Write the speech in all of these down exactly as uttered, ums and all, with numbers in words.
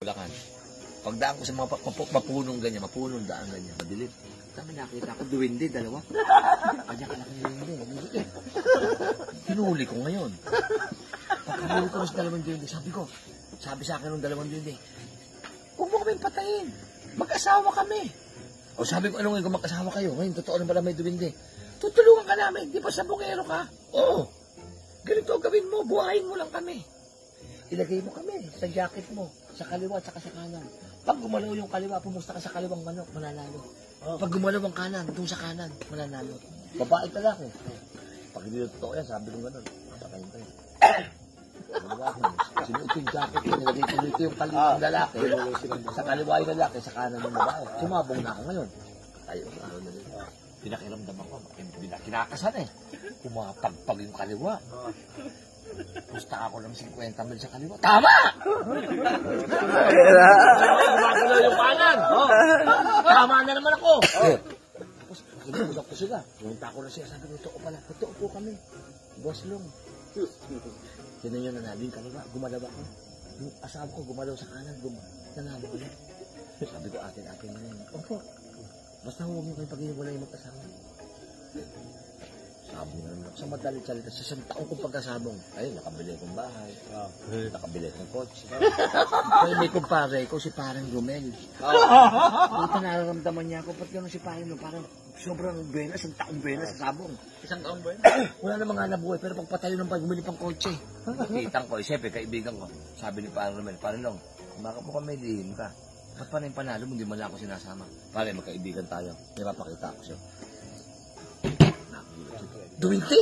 Bulacan. Pagdaan ko sa mga map mapunong ganyan, mapunong daan ganyan, madilim. Kami nakita ko, duwende, dalawa. Kanya ka laking duwende. Hinuli ko ngayon. Pagkahuli ko sa dalawang duwende, sabi ko, sabi sa akin ng dalawang duwende, huwag mo kaming patayin. Mag-asawa kami. O sabi ko, ano ngayon kung mag-asawa kayo? Ngayon, totoo na pala may duwende. Tutulungan ka namin, di ba sa bungero ka? Oo. Ganito gawin mo, buhayin mo lang kami. Ilagay mo kami sa jacket mo, sa kaliwa at sa kanan. Pag gumalaw yung kaliwa, pumusta ka sa kaliwang manok, mananalo. Pag gumalaw ang kanan, doon sa kanan, mananalo. Babae talaki. Pag hindi totoo yan, sabi ko gano'n. Patayin kayo. Sinuot yung jacket ko, nilagay ko dito yung kaliwang lalaki. Sa kaliwa yung lalaki, sa kanan yung babae. Sumabong na ako ngayon. Tayo, ano na rin. Pinakiramdaman ko, kinakasan eh. Kumapagpag yung kaliwa. Pusta ako ng fifty mil sa kaliwa. Tama! Gumagalaw yung kanan. Oh. Tama na naman ako. Oh. Tapos, kinukudak ko sila. Pumunta ko na siya. Sabi ko, totoo pala. Totoo po kami. Boss Long. Sino yun na nabing kaliwa. Gumalaw ako. Yung asawa ko gumalaw sa kanan. Nanalo ko yun. Sabi ko, atin-atin na yun. Opo. Basta huwag mo kayo pag-iwala yung mag-asawa. Sabi na naman ako sa madalit salita. Sa isang taong kong pagkasabong, ay, nakabili akong bahay. Oh. Nakabili akong kotse. Kaya may kumpare ko, si parang Romel. Oh. Ito nararamdaman niya ako, ba't gano'n si parang no? Parang sobrang buenas, isang taong buenas sa sabong. Isang taong buenas? Wala namang hanap buhay, pero pagpatayo ng pag bumili pang kotse. Kitang ko, siyempre, kaibigan ko. Sabi ni parang Romel, parang Long, baka mo kami lihim ka. Ba't pa na yung panalo mo, hindi mo lang ako sinasama. Pare, magkaibigan tayo. May mapakita ako siya. Duwindi!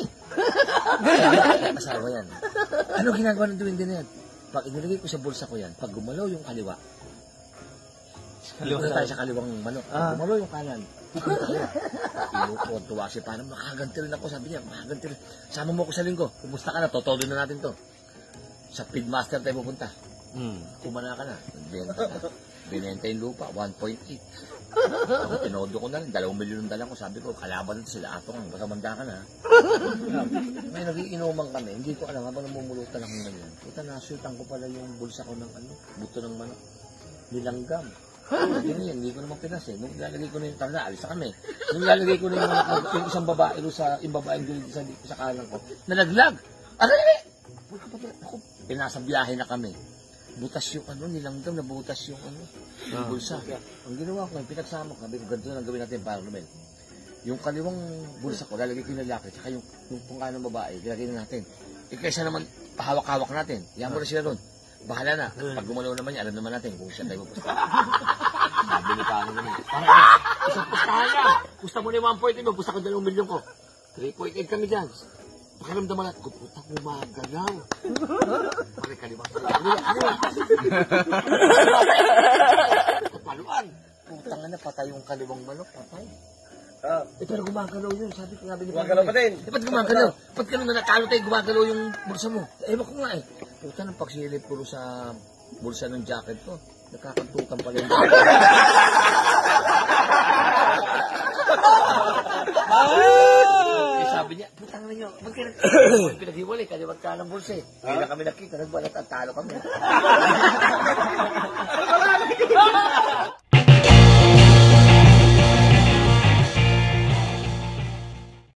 Asawa yan. Ano ginagawa ng duwindi na yan? Pag inilagay ko sa bulsa ko yan, pag gumalaw yung kaliwa, Kaliwa tayo sa kaliwang manok. Ah. Gumalaw yung kanan. Inutuwa si parang makaganti rin ako. Sabi niya, makaganti rin. Sama mo ko sa linggo. Kumusta ka na? Totoo na natin to. Sa Feedmaster tayo pupunta. Hmm. Kumana ka na. Binenta na. Binenta yung lupa, one point eight. Ako, tinodo ko na rin. Dalawang milyon ang dalang ko. Sabi ko, kalaban nito sila atong. Baka manda ka na. May nagiinuman kami. Hindi ko alam. Habang namumulutan ako ngayon. Ito, nasutan ko pala yung bulsa ko ng ano, buto ng manok. Nilanggam. Hindi yan, hindi ko naman pinas eh. Nung ilalagay ko na yung tanda, alis na kami. Nung ilalagay ko na yung, yung isang babae ro sa, yung babaeng doon sa, sa kanan ko, nalaglag. Aray! Ako, pinasa biyahe na kami. Butas yung ano, nilanggam na butas yung ano, yung bulsa. Ang ginawa ko, yung pinagsama ko, sabi ko, ganito na lang gawin natin para naman. Yung kaliwang bulsa ko, lalagay ko yung lalaki, saka yung, yung pungkanang babae, lalagay na natin. E kaysa naman, pahawak-hawak natin. Yan mo na sila ron. Bahala na. Pag gumalaw naman yan, alam naman natin kung siya tayo pupusta. Sabi ni Pano naman. Isang pustahan na. Pusta mo na yung one point eight mo. Pusta ko dalawang milyon ko. three point eight kami dyan. Pakiramdaman natin, kung puta gumagalaw. Pari kaliwa. Paluan. Putang na, patay yung kaliwang manok. Patay. Ah. Eh, pero gumagalaw yun. Sabi ko, sabi ni Pano. Gumagalaw pa din. Eh, ba't gumagalaw? Ba't ganun na natalo tayo, gumagalaw yung bulsa mo? Ewan ko nga eh. Puta ng pagsilip puro sa bulsa ng jacket ko. Nakakantukan pala yung jacket. Eh, sabi niya, putang na nyo, magkira pinag-iwalay, kaliwat ka ng bulsa eh. Ngayon na kami nakita, nagbalat at talo kami.